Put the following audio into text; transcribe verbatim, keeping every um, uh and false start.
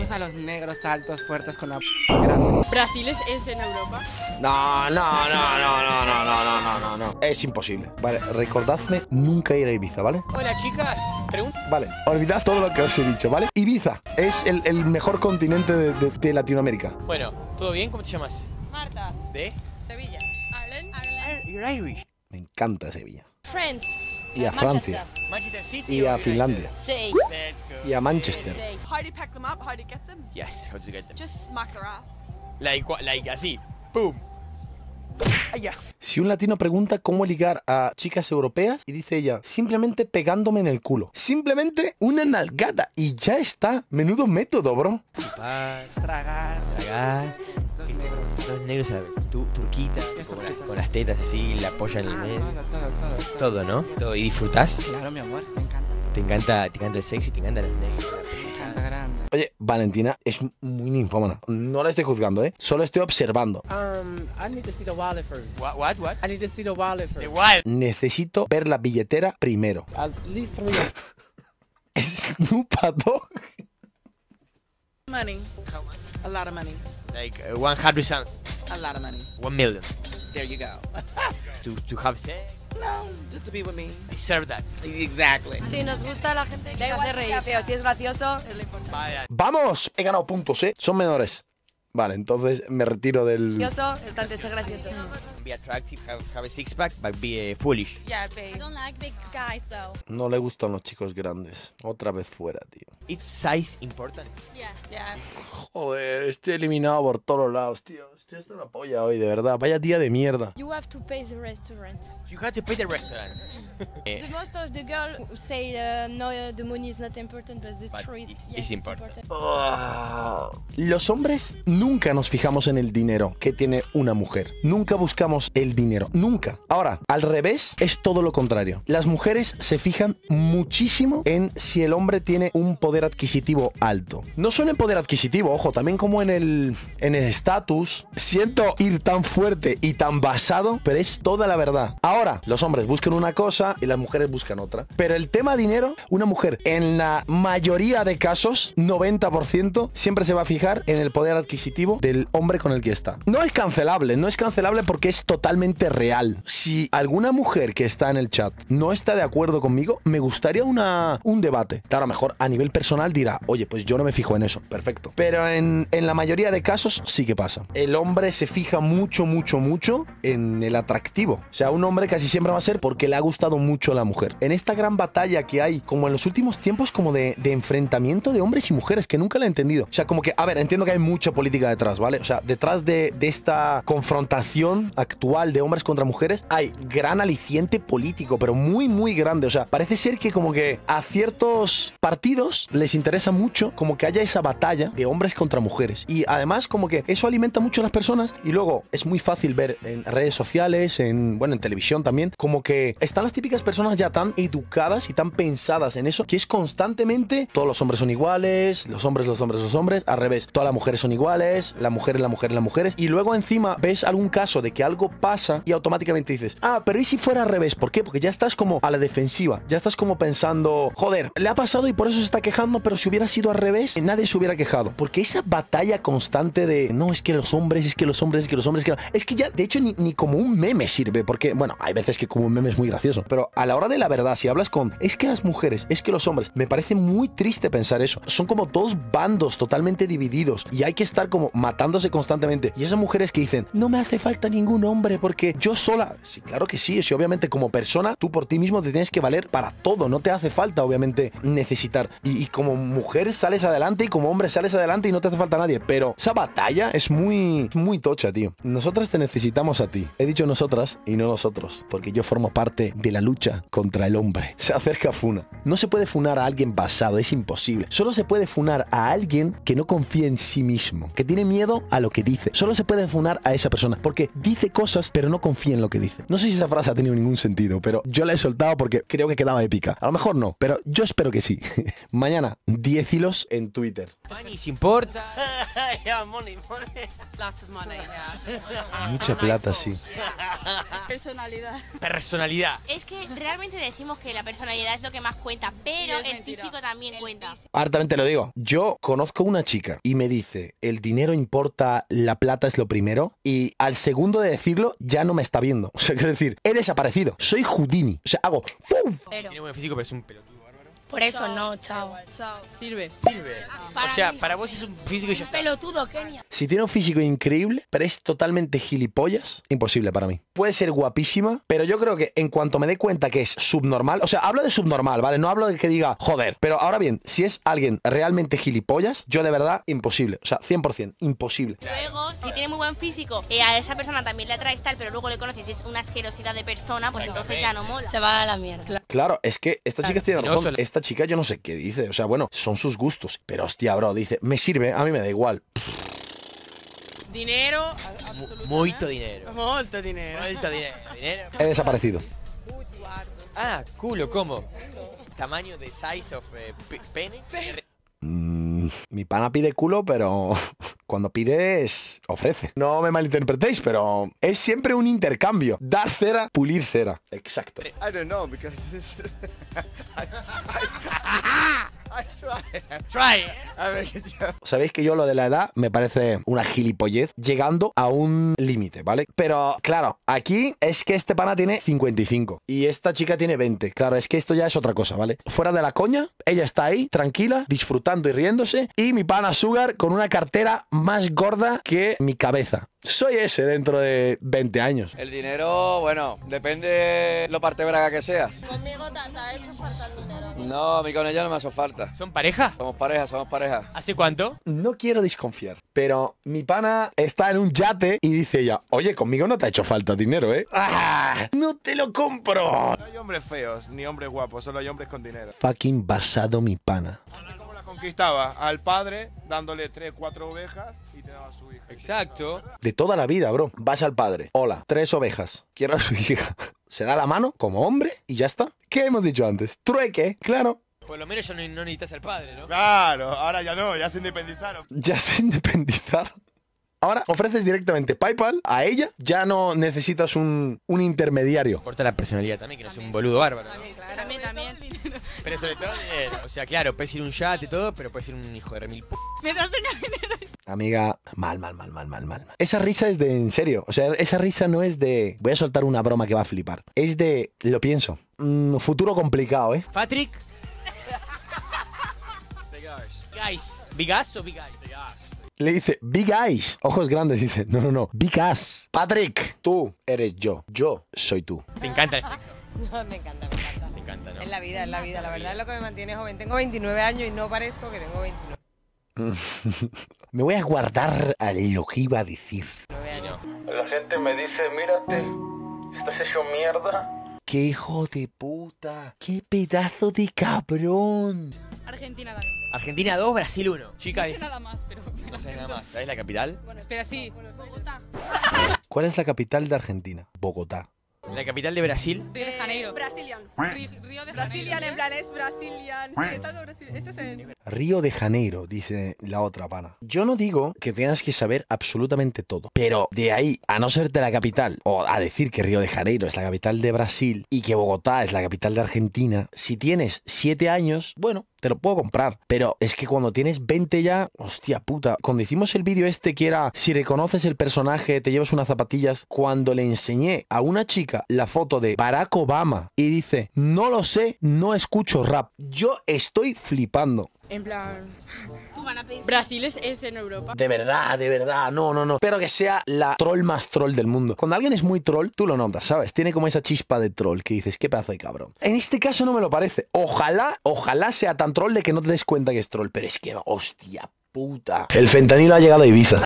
Vamos a los negros altos, fuertes con la grande. ¿Brasil es, es en Europa? No, no, no, no, no, no, no, no, no, no, no. Es imposible. Vale, recordadme nunca ir a Ibiza, ¿vale? Hola, chicas. Pregunta. Vale, olvidad todo lo que os he dicho, ¿vale? Ibiza es el, el mejor continente de, de, de Latinoamérica. Bueno, ¿todo bien? ¿Cómo te llamas? Marta. ¿De? Sevilla. Ireland. You're Irish. Me encanta Sevilla. France. Y a Francia. Manchester City. Y or a United? Finlandia. Sí. Let's go. Y a Manchester. How do you pack them up? How do you get them? Yes, how to get them? Just smack her ass. Like, what- like así. Boom. Ay, ya. Si un latino pregunta cómo ligar a chicas europeas y dice ella, simplemente pegándome en el culo. Simplemente una nalgada y ya está. Menudo método, bro. Chupar, tragar, tragar. Los negros. Dos negros a la vez. Tú, turquita, ¿Qué es con, turquita? la- con las tetas así, la polla en el Ah, medio. todo, todo, todo, todo. Todo, ¿no? Todo. ¿Y disfrutás? Claro, mi amor, me encanta. Te encanta, te encanta el sexo y te encantan los negros. la Me pesada. encanta grande. Oye, Valentina es muy ninfómana. No la estoy juzgando, ¿eh? Solo estoy observando. Um, I need to see the wallet first. What, what, what? I need to see the wallet The first. wild. Necesito ver la billetera primero. At least three. Snoop Dogg. Money. A lot of money. Like uh, one hundred something. A lot of money. One million. There you go. To, to have sex. No, just to be with me. Deserve that. Exactly. Si nos gusta la gente que hace reír. Feo, si es gracioso, es lo importante. Vaya. ¡Vamos! He ganado puntos, ¿eh? Son menores. Vale, entonces me retiro del... Gracioso, el tanto de ser gracioso. Be attractive, have, have a six pack, but be uh, foolish. Yeah, babe. I don't like big guys though. No le gustan los chicos grandes. Otra vez fuera, tío. Is size important? Yeah. Yeah. Joder, estoy eliminado por todos lados, tío. Estoy hasta la polla hoy, de verdad. Vaya día de mierda. You have to pay the restaurant. You have to pay the restaurant. Eh, The most of the girls say uh, no, uh, the money is not important, but the But truth is it- yes, it's important. Ah. Los hombres nunca nos fijamos en el dinero que tiene una mujer. Nunca buscamos el dinero. Nunca. Ahora, al revés, es todo lo contrario. Las mujeres se fijan muchísimo en si el hombre tiene un poder adquisitivo alto. No solo en poder adquisitivo, ojo, también como en el en el estatus. Siento ir tan fuerte y tan basado, pero es toda la verdad. Ahora, los hombres buscan una cosa y las mujeres buscan otra. Pero el tema dinero, una mujer en la mayoría de casos, noventa por ciento, siempre se va a fijar en el poder adquisitivo del hombre con el que está. No es cancelable, no es cancelable porque es totalmente real. Si alguna mujer que está en el chat no está de acuerdo conmigo, me gustaría una, un debate. Claro, mejor a nivel personal dirá, oye, pues yo no me fijo en eso, perfecto. Pero en, en la mayoría de casos sí que pasa. El hombre se fija mucho, mucho, mucho en el atractivo. O sea, un hombre casi siempre va a ser porque le ha gustado mucho la mujer. En esta gran batalla que hay, como en los últimos tiempos, como de, de enfrentamiento de hombres y mujeres, que nunca la he entendido. O sea, como que, a ver, entiendo que hay mucha política detrás, ¿vale? O sea, detrás de, de esta confrontación actual de hombres contra mujeres, hay gran aliciente político, pero muy, muy grande. O sea, parece ser que como que a ciertos partidos les interesa mucho como que haya esa batalla de hombres contra mujeres. Y además como que eso alimenta mucho a las personas y luego es muy fácil ver en redes sociales, en, bueno, en televisión también, como que están las típicas personas ya tan educadas y tan pensadas en eso, que es constantemente todos los hombres son iguales, los hombres, los hombres, los hombres, al revés, todas las mujeres son iguales, la mujer, la mujer, las mujeres, y luego encima ves algún caso de que algo pasa y automáticamente dices, ah, pero ¿y si fuera al revés? ¿Por qué? Porque ya estás como a la defensiva, ya estás como pensando, joder, le ha pasado y por eso se está quejando, pero si hubiera sido al revés, nadie se hubiera quejado. Porque esa batalla constante de, no, es que los hombres, es que los hombres, es que los hombres, es que, es que ya, de hecho, ni, ni como un meme sirve, porque, bueno, hay veces que como un meme es muy gracioso, pero a la hora de la verdad, si hablas con, es que las mujeres, es que los hombres, me parece muy triste pensar eso. Son como dos bandos totalmente divididos y hay que estar como matándose constantemente. Y esas mujeres que dicen, no me hace falta ningún hombre porque yo sola, sí, claro que sí, sí, obviamente como persona, tú por ti mismo te tienes que valer para todo, no te hace falta, obviamente, necesitar. Y, y como mujer sales adelante y como hombre sales adelante y no te hace falta nadie, pero esa batalla es muy, muy tocha, tío. Nosotras te necesitamos a ti. He dicho nosotras y no nosotros, porque yo formo parte de la lucha contra el hombre. Se acerca Funa. No se puede funar a alguien basado, es imposible. Solo se puede funar a alguien que no confía en sí mismo, que tiene miedo a lo que dice. Solo se puede funar a esa persona porque dice cosas pero no confía en lo que dice. No sé si esa frase ha tenido ningún sentido, pero yo la he soltado porque creo que quedaba épica. A lo mejor no, pero yo espero que sí. Mañana, diez hilos en Twitter. Money, ¿se importa? Yeah, money, money. Lots of money, yeah. Mucha plata, sí. Personalidad. Personalidad. Es que realmente decimos que la personalidad es lo que más cuenta, pero el físico también cuenta. Ahora también te lo digo. Yo conozco una chica y me dice, el dinero importa, la plata es lo primero, y al segundo de decirlo ya no me está viendo. O sea, quiero decir, he desaparecido. Soy Houdini. O sea, hago ¡pum! Tiene buen físico, pero es un pelotudo bárbaro. Por eso no, chao. Chao. Sirve. Sirve. Para O sea, mí- para vos es un físico y ya está. Pelotudo, Kenia. Si tiene un físico increíble, pero es totalmente gilipollas, imposible para mí. Puede ser guapísima, pero yo creo que en cuanto me dé cuenta que es subnormal, o sea, hablo de subnormal, ¿vale? No hablo de que diga, joder. Pero ahora bien, si es alguien realmente gilipollas, yo de verdad, imposible. O sea, cien por cien, imposible. Luego, si tiene muy buen físico, eh, a esa persona también le atraes tal, pero luego le conoces y es una asquerosidad de persona, pues entonces ya no mola. Se va a la mierda. Claro, es que esta chica tiene Si no, razón. solo- Esta chica yo no sé qué dice. O sea, bueno, son sus gustos. Pero hostia, bro, dice, me sirve, a mí me da igual. Dinero. Muito dinero. Molto dinero. Muito dinero. Dinero. He desaparecido. Ah, culo, ¿cómo? Tamaño de size of eh, pe- pene. Mm, mi pana pide culo, pero cuando pide es ofrece. No me malinterpretéis, pero es siempre un intercambio. Dar cera, pulir cera. Exacto. I don't know because this. I, I, I try. Try. A ver qué yo. Sabéis que yo lo de la edad me parece una gilipollez llegando a un límite, ¿vale? Pero claro, aquí es que este pana tiene cincuenta y cinco y esta chica tiene veinte. Claro, es que esto ya es otra cosa, ¿vale? Fuera de la coña, ella está ahí, tranquila, disfrutando y riéndose, y mi pana Sugar con una cartera más gorda que mi cabeza. Soy ese dentro de veinte años. El dinero, bueno, depende lo parte braga que seas. Conmigo te ha hecho falta el dinero. No, a mí con ella no me hace falta. ¿Son pareja? Somos pareja, somos pareja. ¿Hace cuánto? No quiero desconfiar, pero mi pana está en un yate y dice ella, oye, conmigo no te ha hecho falta dinero, ¿eh? ¡Ah! ¡No te lo compro! No hay hombres feos ni hombres guapos, solo hay hombres con dinero. Fucking basado mi pana. ¿Cómo la conquistaba? Al padre dándole tres, cuatro ovejas y te daba a su hija. Exacto. De toda la vida, bro. Vas al padre. Hola, tres ovejas. Quiero a su hija. Se da la mano como hombre y ya está. ¿Qué hemos dicho antes? Trueque, claro. Por lo menos ya no, no necesitas al padre, ¿no? Claro, ahora ya no, ya se independizaron. Ya se independizaron. Ahora ofreces directamente PayPal a ella. Ya no necesitas un, un intermediario. Importa la personalidad también, que no sea un boludo bárbaro, ¿no? También, también. Pero sobre todo dinero. O sea, claro, puede ser un yate y todo, pero puede ser un hijo de remil p... Me das dinero. Amiga, mal, mal, mal, mal, mal, mal. Esa risa es de en serio. O sea, esa risa no es de voy a soltar una broma que va a flipar. Es de lo pienso. Mm, futuro complicado, ¿eh? Patrick. Guys. ¿Big ass o big eyes? Le dice, big eyes, ojos grandes. Dice, no, no, no, big ass. Patrick, tú eres yo, yo soy tú. ¿Te encanta el sexo? No, me encanta, me encanta. Te encanta, ¿no? Es la vida, es la vida. La verdad es lo que me mantiene joven. Tengo veintinueve años y no parezco que tengo veintinueve Me voy a guardar a lo que iba a decir. años. La gente me dice, mírate, estás hecho mierda. ¡Qué hijo de puta! ¡Qué pedazo de cabrón! Argentina también. Argentina dos, Brasil uno. Chica, No sé es... nada más, pero. No sé nada más. ¿Sabes la capital? Bueno, espera, sí. Bogotá. ¿Cuál es la capital de Argentina? Bogotá. La capital de Brasil. Río de Janeiro. Brazilian. Río, Río de Brazilian, Janeiro. en plan es Brazilian. Sí, es algo Brasil. Este es en... Río de Janeiro, dice la otra pana. Yo no digo que tengas que saber absolutamente todo, pero de ahí a no ser de la capital, o a decir que Río de Janeiro es la capital de Brasil y que Bogotá es la capital de Argentina, si tienes siete años, bueno, te lo puedo comprar. Pero es que cuando tienes veinte ya, hostia puta, cuando hicimos el vídeo este que era, si reconoces el personaje, te llevas unas zapatillas, cuando le enseñé a una chica la foto de Barack Obama y dice, no lo sé, no escucho rap, yo estoy flipando. En plan. Tú van a pensar. Brasil es, es en Europa. De verdad, de verdad, no, no, no. Espero que sea la troll más troll del mundo. Cuando alguien es muy troll, tú lo notas, ¿sabes? Tiene como esa chispa de troll que dices, qué pedazo de cabrón. En este caso no me lo parece. Ojalá, ojalá sea tan troll de que no te des cuenta que es troll. Pero es que, hostia puta. El fentanilo ha llegado a Ibiza.